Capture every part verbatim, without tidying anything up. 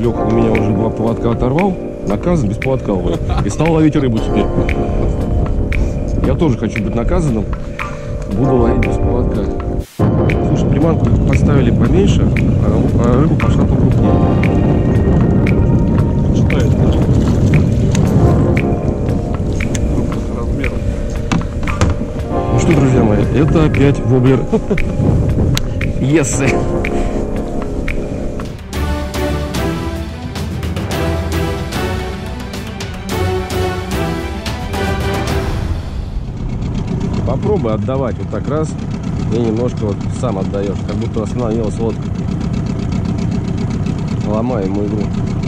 Лех у меня уже два поводка оторвал, наказан без поводка ловит. И стал ловить рыбу теперь. Я тоже хочу быть наказанным. Буду ловить без поводка. Слушай, приманку поставили поменьше, а рыба пошла покрупнее. Читает. Размером. Ну что, друзья мои, это опять воблер. Ессы. Попробуй отдавать вот так раз и немножко вот сам отдаешь, как будто остановилась лодка. Ломай ему игру.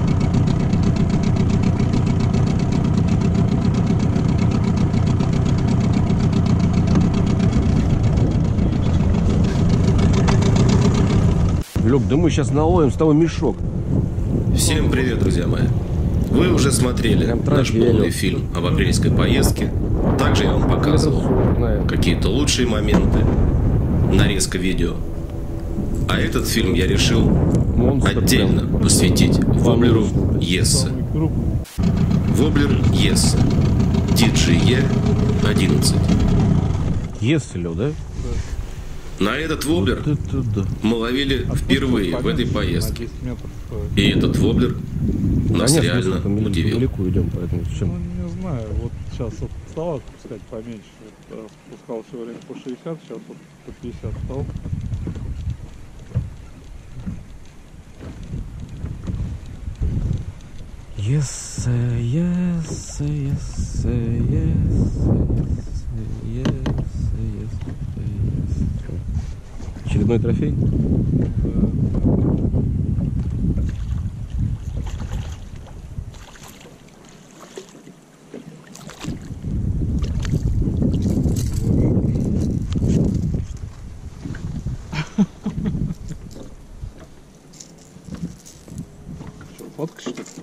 Лёк, да мы сейчас наловим с того мешок. Всем привет, друзья мои. Вы уже смотрели наш полный фильм об апрельской поездке. Также я вам показывал какие-то лучшие моменты, нарезка видео. А этот фильм я решил отдельно посвятить воблеру Ессы. Воблер Ессы. ди джи и одиннадцать. Ессы, Лё, да? На этот воблер вот это, да. мы ловили впервые в этой поездке. И этот воблер нас Конечно, реально мы удивил. далеко идем, поэтому чем? Ну, не знаю, вот сейчас вот стал отпускать поменьше. Вот, спускал все время по шестьдесят, сейчас вот по пятьдесят стал. Yes, yes, yes, yes, yes, yes, yes. Очередной трофей? Что, фотка что ли?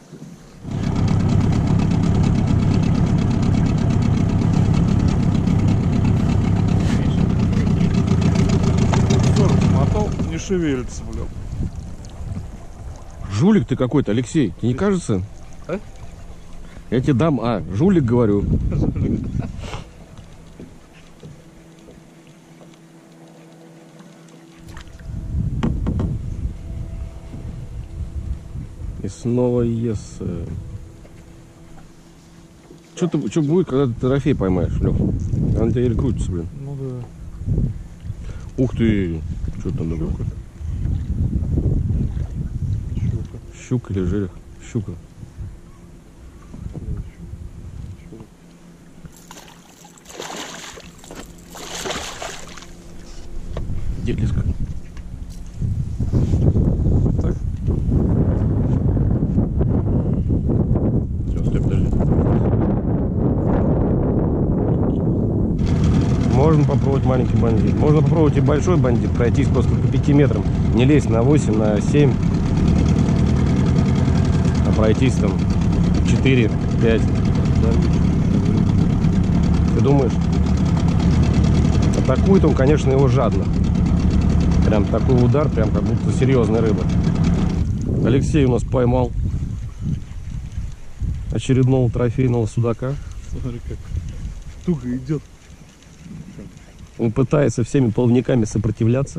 Мотал, не шевелится, блин. Жулик ты какой-то, Алексей, тебе не кажется? А? Я тебе дам, а, жулик говорю. И снова ес. Что ты, что будет, когда ты трофей поймаешь, Лёх? Он тебя еле крутится, блин. Ну да. Ух ты! Что там такое? Щука. Щука или жерех? Щука. Где леска? Так. Все, стой, подожди. Можно попробовать маленький бандит. Можно попробовать и большой бандит, пройтись просто по пяти метрам. Не лезть на восемь, на семь. А пройтись там четыре, пять. Ты думаешь? Атакует он, конечно, его жадно. Прям такой удар, прям как будто серьезная рыба. Алексей у нас поймал очередного трофейного судака. Смотри, как туго идет. Он пытается всеми плавниками сопротивляться.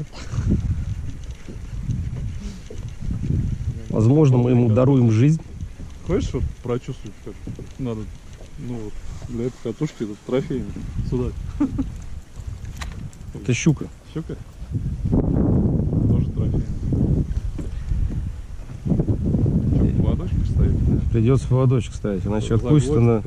Возможно, мы ему даруем жизнь. Хочешь вот прочувствовать, как надо, ну вот, для этой катушки этот трофейный судак. Это щука. Щука? Тоже трофейный. Что, поводочек стоит? Придется поводочек ставить, иначе отпустит она.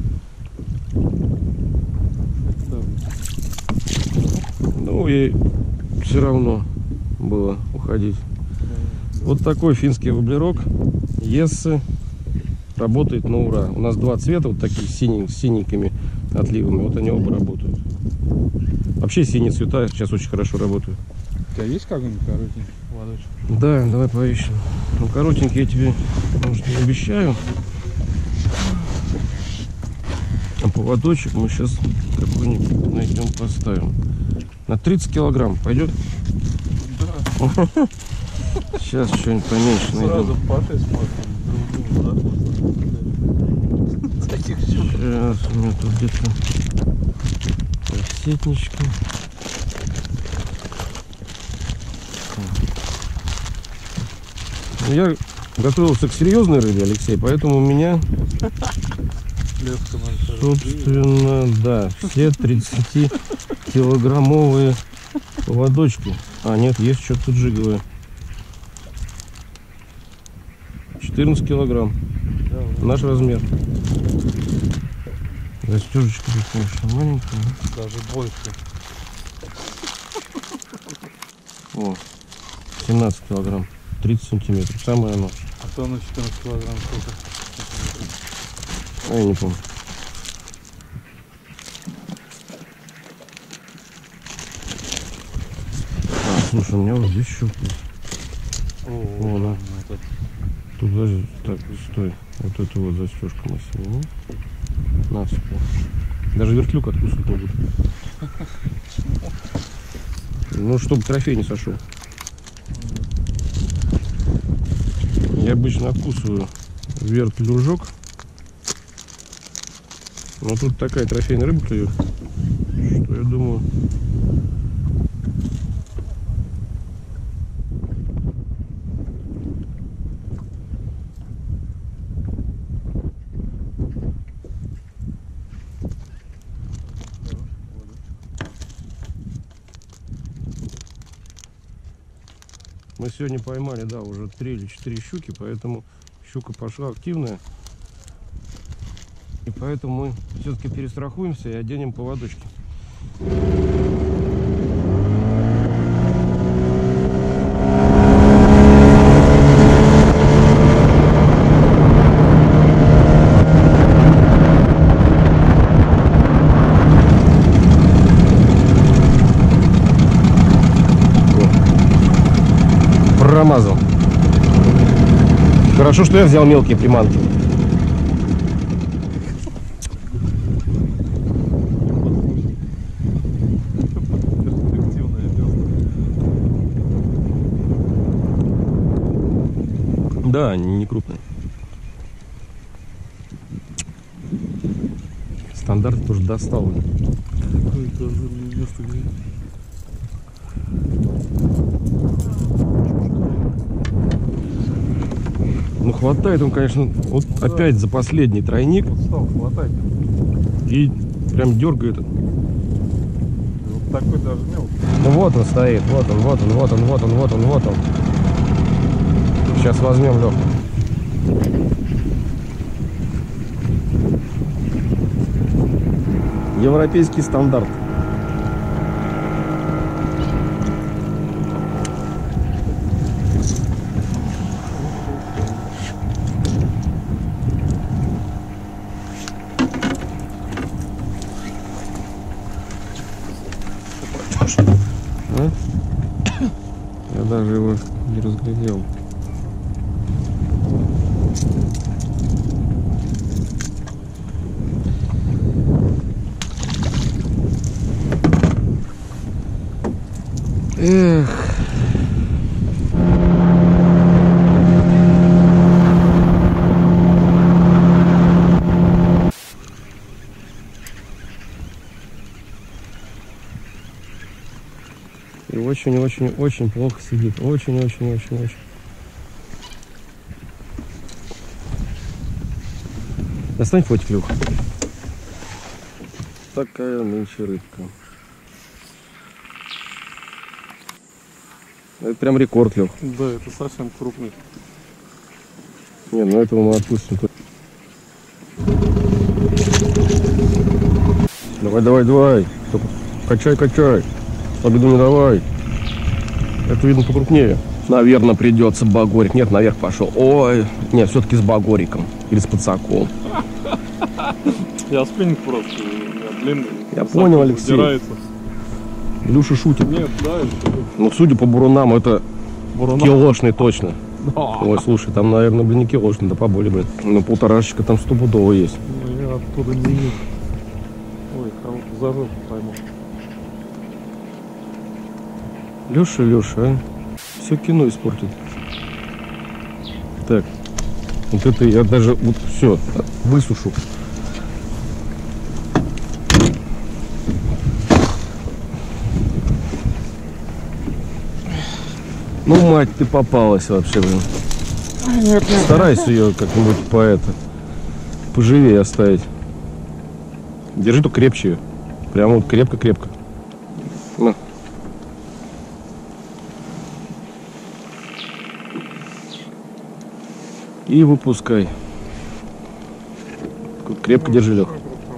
Ну и все равно было уходить. Вот такой финский воблерок Ессы работает на ура. У нас два цвета, вот такие синие, с синенькими отливами. Вот они оба работают. Вообще синие цвета сейчас очень хорошо работают. У тебя есть какой-нибудь коротенький водочек? Да, давай поищем. Ну, коротенький я тебе, может, не обещаю. А поводочек мы сейчас какой-нибудь найдем, поставим. На тридцать килограмм пойдет? Да. Сейчас что-нибудь поменьше найдем. Сразу по шесть можно друг другу, да? Таких щук. Сейчас у меня тут где-то сетнички. Я готовился к серьезной рыбе, Алексей, поэтому у меня, собственно, да, все тридцатикилограммовые поводочки. А, нет, есть что-то джиговое. четырнадцать килограмм. Наш размер. Застежечка такая еще маленькая. Даже больше. О, семнадцать килограмм. тридцать сантиметров. Самое оно. А то на четырнадцать килограмм сколько? А я не помню. А, слушай, у меня вот здесь еще. О, О, да. этот. Тут даже, так, стой. Вот эту вот застежку мы снимем. Насыпал. Даже вертлюг откусывать не буду. Ну, чтобы трофей не сошел. Я обычно откусываю вертлюжок. Но тут такая трофейная рыба клюет, что я думаю... Мы сегодня поймали, да, уже три или четыре щуки, поэтому щука пошла активная. И поэтому мы все-таки перестрахуемся и оденем поводочки. Промазал. Хорошо, что я взял мелкие приманки. Да, они не крупные. Стандарт тоже достал. Какое козырное место, где... Ну хватает он, конечно, вот ну, опять да. За последний тройник. Вот стал хватать. И прям дергает. Вот такой даже мелкий. Ну вот он стоит, вот он, вот он, вот он, вот он, вот он, вот он. Сейчас возьмем, Лёх. Европейский стандарт. А? Я даже его не разглядел. Эх. И очень-очень-очень плохо сидит. Очень-очень-очень-очень. Достань фотик, Люк. Такая нынче рыбка. Это прям рекорд, Лех. Да, это совсем крупный. Не, ну этого мы отпустим. Давай, давай, давай. Только качай, качай. Победу не давай. Это видно покрупнее. Наверное, придется багорик. Нет, наверх пошел. Ой, нет, все-таки с багориком. Или с пацаком. Я спиннинг просто. Я длинный. Я понял, Алексей. Удирается. Илюша шутит. Нет, да. Ну, судя по бурунам, это Бурунам? Килошный точно. Ой, слушай, там, наверное, блин, не килошный, да поболее, блин. Ну, полторашечка там стопудово есть. Ну, я оттуда не вижу. Ой, кого-то зажег, пойму. Леша, Леша, а? Все кино испортит. Так, вот это я даже вот все высушу. Ну, мать, ты попалась вообще, блин. Нет, нет. Старайся ее как-нибудь по это поживее оставить. Держи только крепче ее. Прямо вот крепко-крепко. На. И выпускай. Крепко держи, Лех.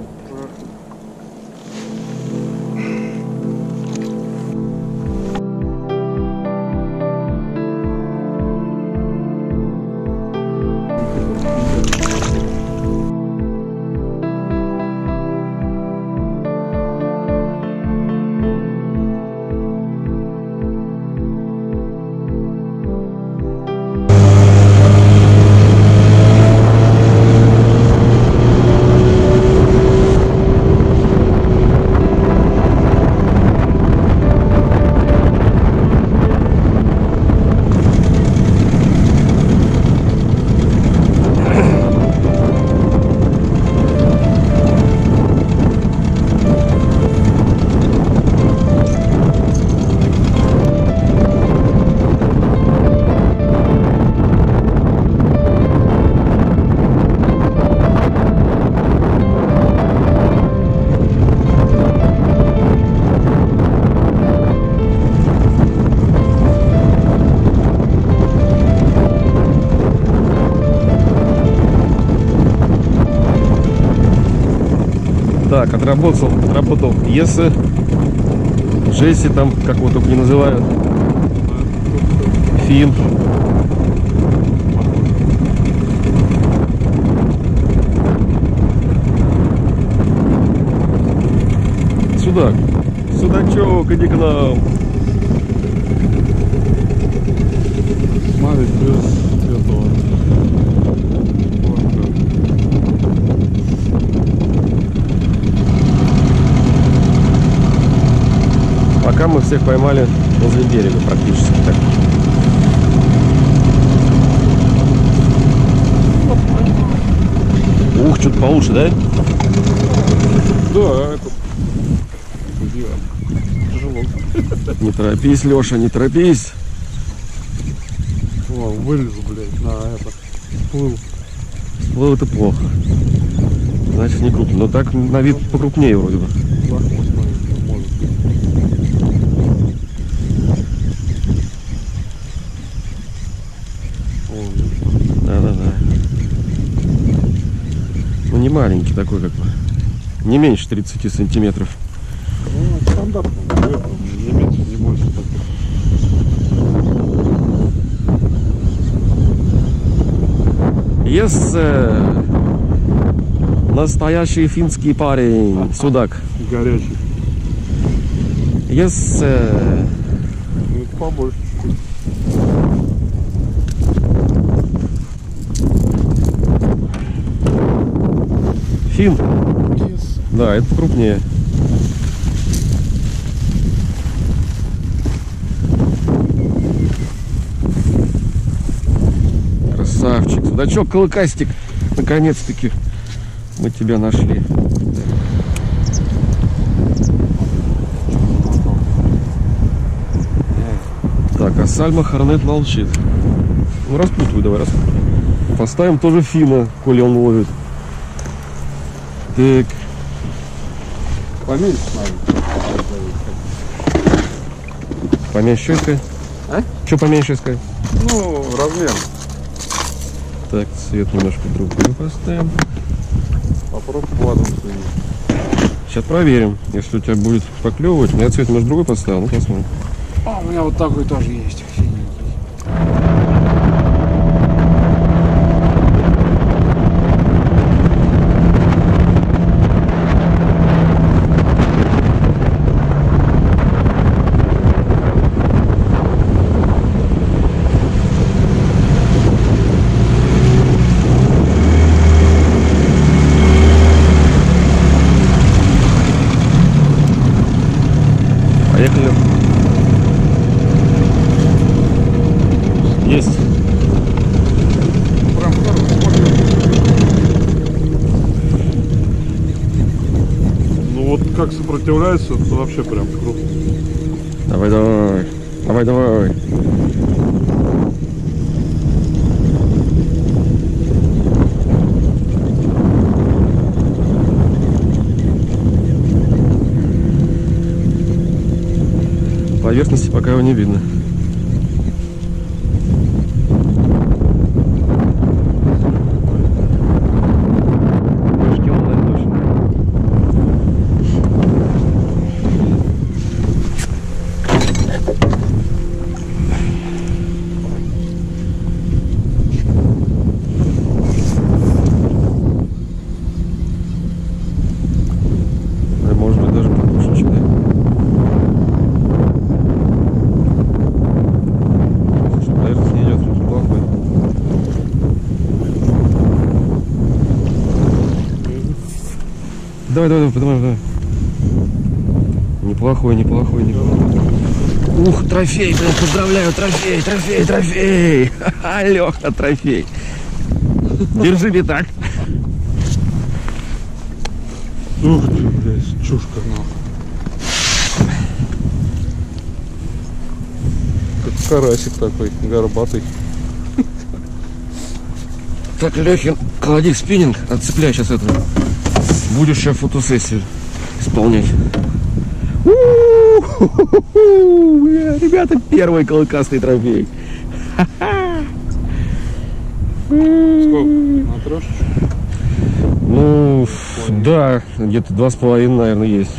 Так, отработал, отработал Есы, Джесси там, как его только не называют, Фин. Судак, судачок, иди к нам. Смотри, без этого. Пока мы всех поймали возле берега практически так. Ух, что-то получше, да? Да, это тяжело. Не торопись, Леша, не торопись. О, вылез, блядь, на это. Плыл. Всплыл это плохо. Значит, не крупно. Но так на вид покрупнее вроде бы. Да-да-да. Ну не маленький такой, как бы. Не меньше тридцати сантиметров. Ну, стандартно. Не меньше, не больше. Есть э, настоящий финский парень, судак. Горячий. Есть э, Ну, побольше чуть-чуть. фин. Yes. Да, это крупнее. Красавчик. Судачок, колыкастик. Наконец-таки мы тебя нашли. Так, а Сальма Хорнет молчит. Ну, распутывай, давай, распутывай. Поставим тоже фина, коли он ловит. Так. Поменьше надо. Поменьше что искать? А? Что поменьше искать? Ну, размер. Так, цвет немножко другой поставим. Попробуй ладом свинить. Сейчас проверим, если у тебя будет поклевывать. Я цвет, может, другой поставил, ну посмотрим. А, у меня вот такой тоже есть. Синенький. Поехали. как сопротивляется, то вообще прям круто. Давай, давай. Давай, давай. Поверхности пока его не видно. Может быть даже подушечек, да? Давай, давай, давай, поднимай, давай. Неплохой, неплохой, неплохой. Ух, трофей, блин, поздравляю, трофей, трофей, трофей. Ха-ха, Леха, трофей. Держи не так. Ух ты, блядь, чушка, нахуй. Как карасик такой, горбатый. Так, Лехин, клади в спиннинг, отцепляй сейчас это. Будешь сейчас фотосессию исполнять. У-у-у-у-у-у! Ребята, первый клыкастый трофей. Сколько? На трошечку? Ну, да, где-то два с половиной, наверное, есть.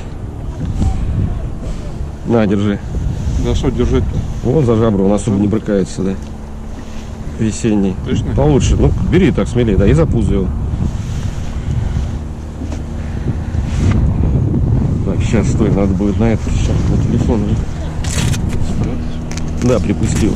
На, держи. Да что держать-то? Вот за жабру, он особо не брыкается, да. Весенний. Точно? Получше. Ну, бери так смелее, да, и за пузо его. Так, сейчас, стой, надо будет на это, сейчас, на телефон уже. Да, припустил.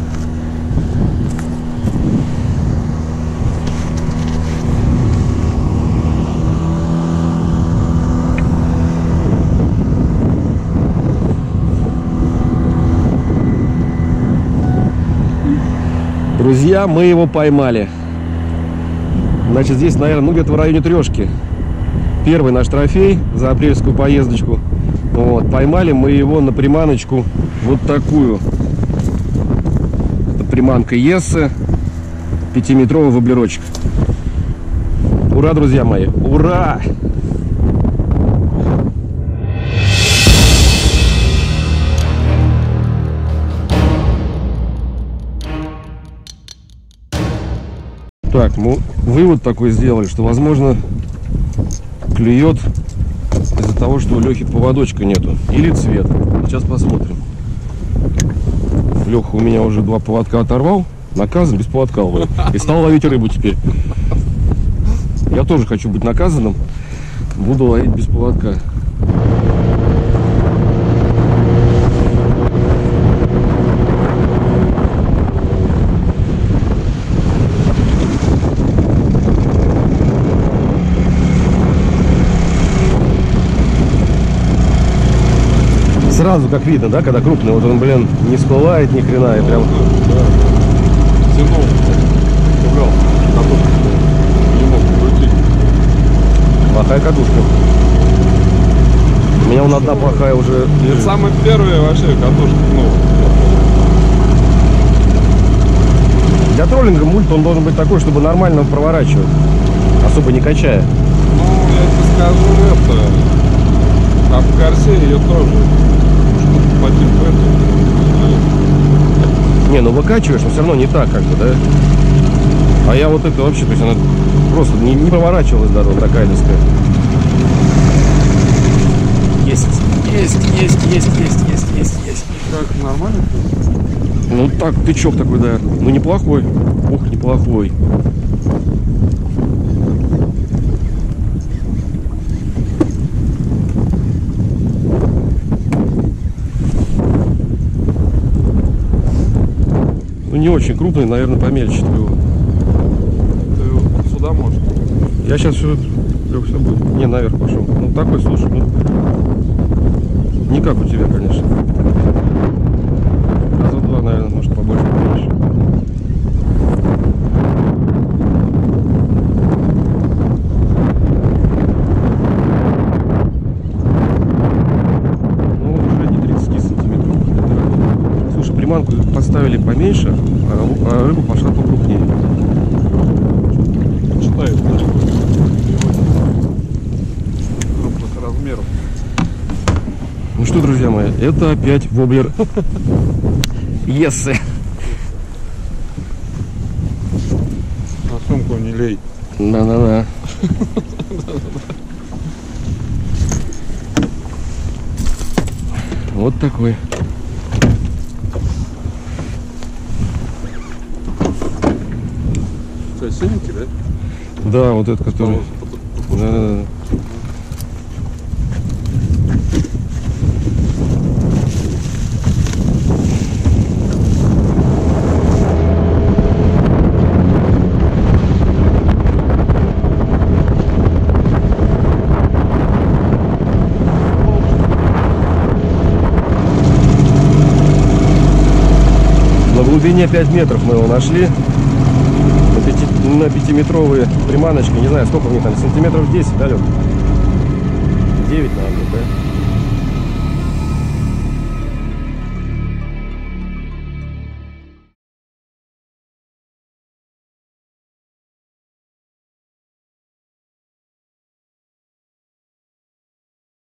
Друзья, мы его поймали. Значит, здесь, наверное, ну где-то в районе трешки. Первый наш трофей за апрельскую поездочку. Вот, поймали мы его на приманочку вот такую. Это приманка Ессе, пятиметровый воблерочек. Ура, друзья мои, ура! Так, мы вывод такой сделали, что, возможно, клюет из-за того, что у Лехи поводочка нету. Или цвет. Сейчас посмотрим. Леха у меня уже два поводка оторвал. Наказан, без поводка ловил. И стал ловить рыбу теперь. Я тоже хочу быть наказанным. Буду ловить без поводка. Сразу как видно, да, когда крупный, вот он, блин, не всплывает ни хрена, и прям... Тянул, убрал, катушку, не мог крутить. Плохая катушка. У меня вон одна плохая уже лежит. Самый первый вообще катушка, ну. Для троллинга мульт он должен быть такой, чтобы нормально проворачивать, особо не качая. Ну, я тебе скажу это, а в корсе ее тоже. По типу этого. Не, ну выкачиваешь, но все равно не так как бы, да? А я вот это вообще, то есть она просто не, не проворачивалась даже, вот такая низкая. Есть, есть, есть, есть, есть, есть, есть, есть. Как, нормально? Ну так, тычок такой, да. Ну неплохой. Ох, неплохой. Ну не очень крупный, наверное, помельче твоего. Ты вот сюда можешь? Я сейчас все, все будет. Не, наверх пошел. Ну такой, слушай, ну не как у тебя, конечно. Раза два, наверное, может побольше, поменьше. что, друзья мои, это опять воблер Ессы. На сумку не лей. Да-да-да. Вот такой. Что, синенький, да? Да, вот этот, который... Да-да-да. На глубине пять метров мы его нашли. На, пяти, на пятиметровые приманочки. Не знаю, сколько у них там, сантиметров десять, да, Лёд? девять, наверное, да?